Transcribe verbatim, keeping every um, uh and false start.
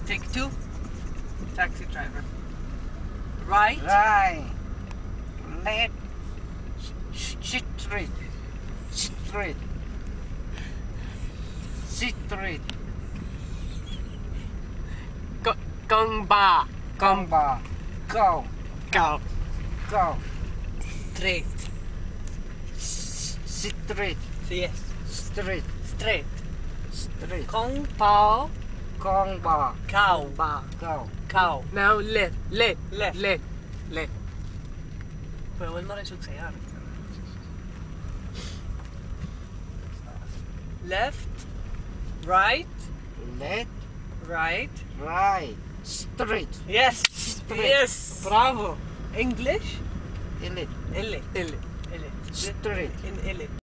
Take two. Taxi driver. Right. Right. Left. Street. Street. Street. Go, gong ba. Come back. Go. Go. Go. Straight. Street. Yes. Street. Straight. Street. Kong pao. Come back. Cow ba. Go. Cow. Now left. Left. Left. Left. Left. Pero él no le sucede. Left. Right. Left. Right. Right. Street. Yes. Straight. Yes. Bravo. English. Elite. L. L. L. Street. In L.